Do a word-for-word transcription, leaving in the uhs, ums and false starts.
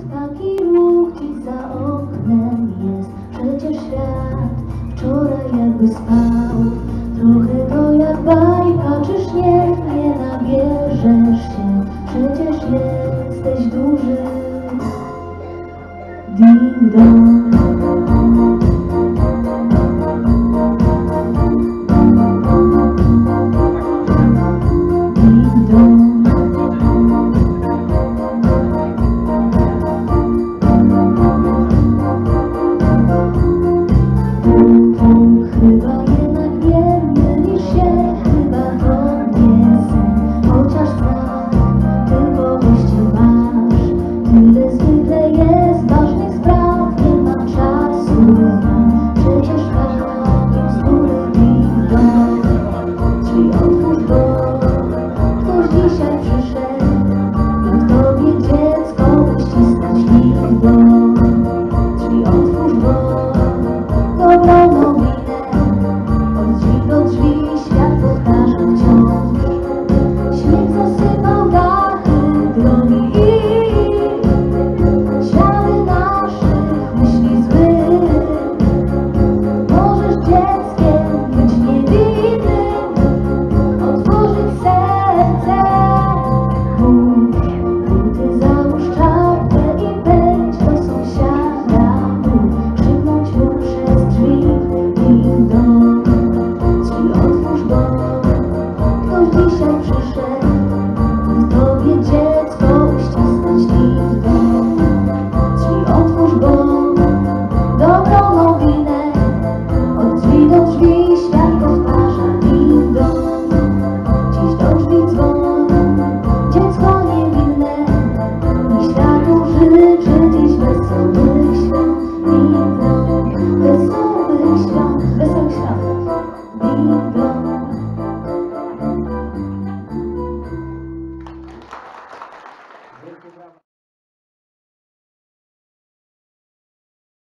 Taki ruch dziś za oknem jest. Przecież świat wczoraj jakby spał. Trochę to jak bajka, czyż nie? Nie nabierzesz się. Przecież jesteś duży. Ding dong. Ding dong. Chyba jednak wiem, mylisz się, chyba to nie sen, chociaż tak, tylko wyjście masz. Tyle zwykle jest ważnych spraw, nie ma czasu na, przecież takim z góry ding dong. Drzwi otwórz, bo ktoś dzisiaj przyszedł i w tobie dziecko uścisnąć ding dong. Drzwi otwórz, bo dobrą nowinę. Od drzwi do drzwi świat powtarza wciąż. Śnieg zasypał dachy, drogi i ślady naszych myśli złych. Możesz dzieckiem być niewinnym, otworzyć serce. Mów, buty załóż czapkę i pędź do sąsiada. Mów, krzyknąć mu przez drzwi. Ding dong. Drzwi otwórz, bo ktoś dzisiaj przyszedł i w tobie